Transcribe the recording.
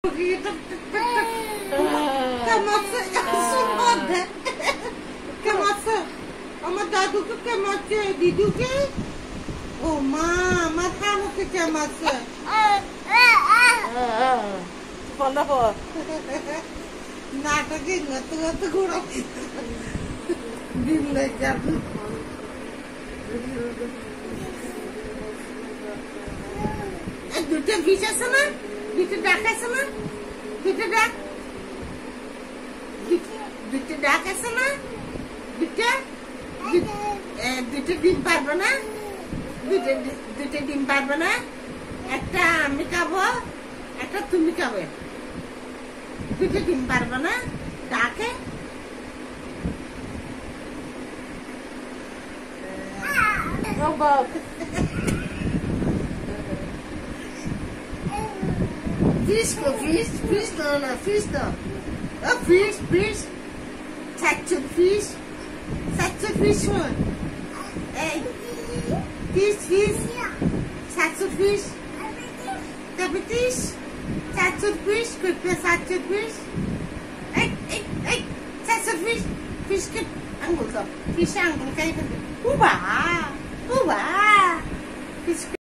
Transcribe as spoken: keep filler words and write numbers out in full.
আমার দাদুকে কেমন আছে দিদুকে ও মা আমার থামুকে কেমন আছে নাটকে গত গত ঘোড়া দিন যাবে দুটো বিষ আছে না দুটো ডাক আছে না দুটো ডাক দুটো ডাক আছে না দুটো দুটো ডিম পারবো না দুটো দুটো ডিম পারবো না একটা আমি খাবো একটা তুমি খাবে দুটো ডিম পারবো না ডাকে Fish go fish, fish no no fish no. Oh fish fish, catch a fish, catch a fish one. Hey, fish fish, catch a fish. Capitis, catch a fish, quick catch a fish. Hey hey hey, catch a fish, fish ke angle ka, fish angle ka ikan. Uba, uba, fish.